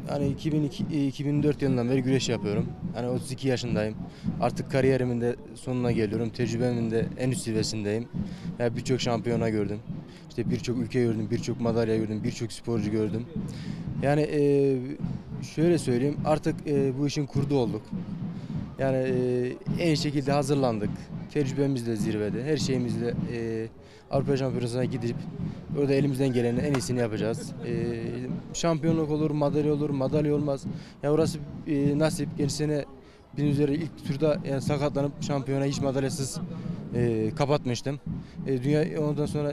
Hani 2004 yılından beri güreş yapıyorum. Hani 32 yaşındayım. Artık kariyerimin de sonuna geliyorum. Tecrübemin de en üst zirvesindeyim. Yani birçok şampiyona gördüm. İşte birçok ülke gördüm, birçok madalya gördüm, birçok sporcu gördüm. Yani şöyle söyleyeyim, artık bu işin kurdu olduk. Yani en iyi şekilde hazırlandık. Tecrübemiz de zirvede. Her şeyimizle Avrupa Şampiyonası'na gidip orada elimizden gelenin en iyisini yapacağız. Şampiyonluk olur, madalya olur, madalya olmaz. Ya orası nasip. Geçen sene bildiğiniz üzere ilk turda yani sakatlanıp şampiyona hiç madalyasız kapatmıştım. Dünya ondan sonra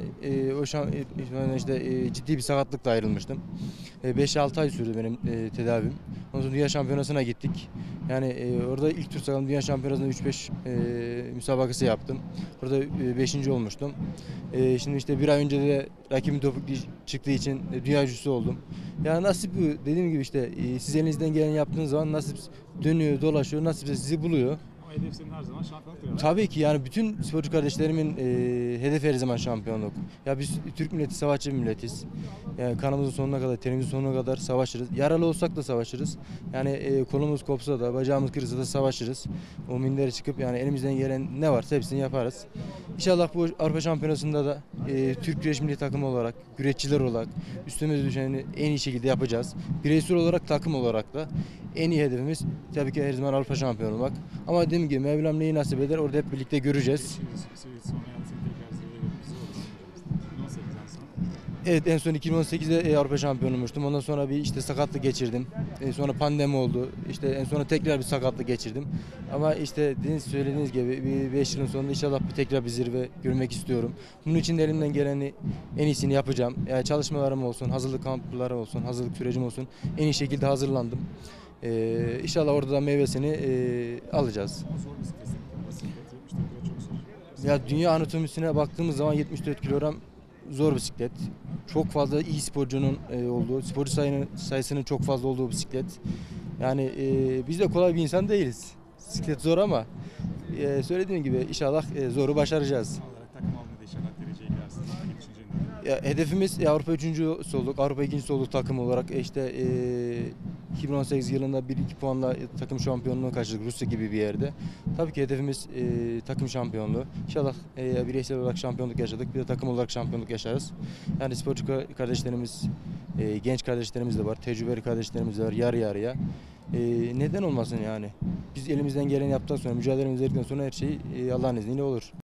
ciddi bir sakatlıkla ayrılmıştım. 5-6 ay sürdü benim tedavim. Ondan sonra dünya şampiyonasına gittik. Yani orada ilk tur sakatım dünya şampiyonasında 3-5 müsabakası yaptım. Orada 5. olmuştum. Şimdi işte bir ay önce de rakibim topuklu çıktığı için dünya üçüncüsü oldum. Yani nasip bu. Dediğim gibi işte siz elinizden geleni yaptığınız zaman nasip dönüyor, dolaşıyor, nasip de sizi buluyor. Ama hedef senin her zaman şampiyonluk yani. Tabii ki yani bütün sporcu kardeşlerimin hedefi her zaman şampiyonluk. Ya biz Türk milleti savaşçı bir milletiz. Yani kanımızın sonuna kadar, tenimizin sonuna kadar savaşırız. Yaralı olsak da savaşırız. Yani kolumuz kopsa da, bacağımız kırılsa da savaşırız. O minlere çıkıp yani elimizden gelen ne varsa hepsini yaparız. İnşallah bu Avrupa Şampiyonası'nda da Türk Güreş Milli Takımı olarak, güreşçiler olarak üstümüze düşeni en iyi şekilde yapacağız. Bireysel olarak, takım olarak da en iyi hedefimiz tabii ki her zaman Avrupa şampiyonu olmak. Ama dediğim gibi Mevlam neyi nasip eder orada hep birlikte göreceğiz. Sonra yani seni tekrar zirveye götürmesi olur. 2018'den sonra. Evet, en son 2018'de Avrupa şampiyonu olmuştum. Ondan sonra bir işte sakatlık geçirdim. Sonra pandemi oldu. İşte en sonra tekrar bir sakatlık geçirdim. Ama işte söylediğiniz gibi bir 5 yılın sonunda inşallah tekrar bir zirve görmek istiyorum. Bunun için de elimden geleni en iyisini yapacağım. Yani çalışmalarım olsun, hazırlık kampları olsun, hazırlık sürecim olsun. En iyi şekilde hazırlandım. İnşallah orada da meyvesini alacağız. Ama zor bisiklet seninki. Bisiklet 74 kilo çok zor. Ya dünya anatomisine baktığımız zaman 74 kilogram zor bisiklet. Çok fazla iyi sporcunun olduğu, sporcu sayısının çok fazla olduğu bisiklet. Yani biz de kolay bir insan değiliz. Bisiklet zor ama söylediğim gibi inşallah zoru başaracağız. Olarak takım almayı da inşallah dereceye girersin. Bir düşüncen de. Ya, hedefimiz Avrupa üçüncüsü olduk, Avrupa ikincisi olduk takım olarak. İşte 2018 yılında 1-2 puanla takım şampiyonluğunu kaçırdık Rusya gibi bir yerde. Tabii ki hedefimiz takım şampiyonluğu. İnşallah bireysel olarak şampiyonluk yaşadık, bir de takım olarak şampiyonluk yaşarız. Yani sporcu kardeşlerimiz, genç kardeşlerimiz de var, tecrübeli kardeşlerimiz de var yarı yarıya. Neden olmasın yani? Biz elimizden geleni yaptıktan sonra, mücadelemizi verdikten sonra her şey Allah'ın izniyle olur.